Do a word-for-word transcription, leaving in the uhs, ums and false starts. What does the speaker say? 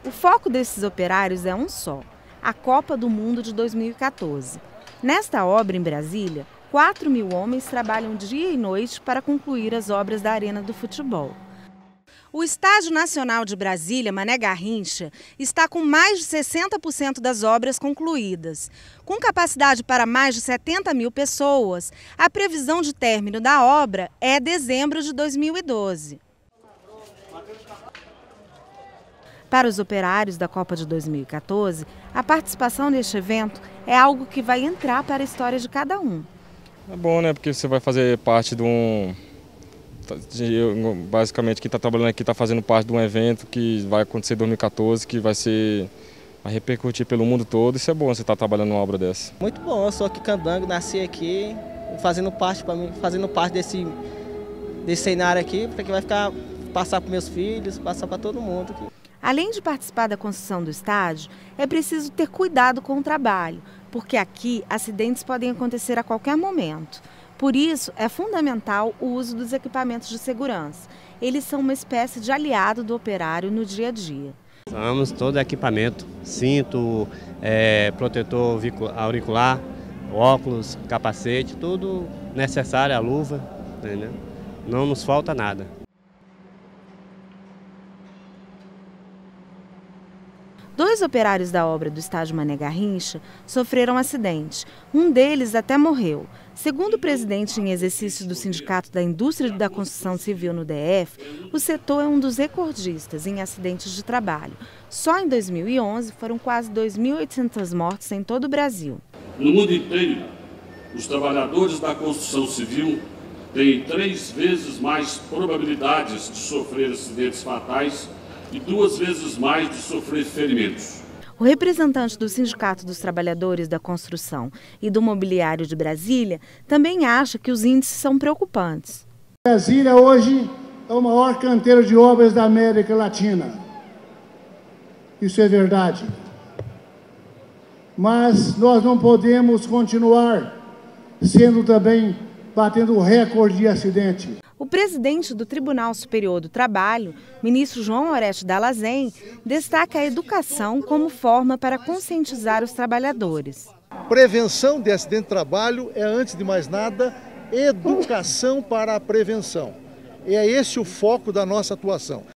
O foco desses operários é um só: a Copa do Mundo de dois mil e quatorze. Nesta obra em Brasília, quatro mil homens trabalham dia e noite para concluir as obras da Arena do Futebol. O Estádio Nacional de Brasília, Mané Garrincha, está com mais de sessenta por cento das obras concluídas. Com capacidade para mais de setenta mil pessoas, a previsão de término da obra é dezembro de dois mil e doze. Para os operários da Copa de dois mil e quatorze, a participação neste evento é algo que vai entrar para a história de cada um. É bom, né? Porque você vai fazer parte de um... Basicamente, quem está trabalhando aqui está fazendo parte de um evento que vai acontecer em dois mil e quatorze, que vai ser... vai repercutir pelo mundo todo. Isso é bom, você estar tá trabalhando numa obra dessa. Muito bom, eu sou aqui candango, nasci aqui, fazendo parte, pra mim, fazendo parte desse, desse cenário aqui, porque vai ficar, passar para meus filhos, passar para todo mundo aqui. Além de participar da construção do estádio, é preciso ter cuidado com o trabalho, porque aqui acidentes podem acontecer a qualquer momento. Por isso, é fundamental o uso dos equipamentos de segurança. Eles são uma espécie de aliado do operário no dia a dia. Usamos todo equipamento, cinto, é, protetor auricular, óculos, capacete, tudo necessário, a luva, né? Não nos falta nada. Dois operários da obra do estádio Mané Garrincha sofreram um acidente. Um deles até morreu. Segundo o presidente em exercício do Sindicato da Indústria da Construção Civil no D F, o setor é um dos recordistas em acidentes de trabalho. Só em dois mil e onze foram quase dois mil e oitocentas mortes em todo o Brasil. No mundo inteiro, os trabalhadores da construção civil têm três vezes mais probabilidades de sofrer acidentes fatais e duas vezes mais de sofrer ferimentos. O representante do Sindicato dos Trabalhadores da Construção e do Mobiliário de Brasília também acha que os índices são preocupantes. Brasília hoje é o maior canteiro de obras da América Latina. Isso é verdade. Mas nós não podemos continuar sendo também batendo recorde de acidente. O presidente do Tribunal Superior do Trabalho, ministro João Oreste Dallazen, destaca a educação como forma para conscientizar os trabalhadores. Prevenção de acidente de trabalho é, antes de mais nada, educação para a prevenção. É esse o foco da nossa atuação.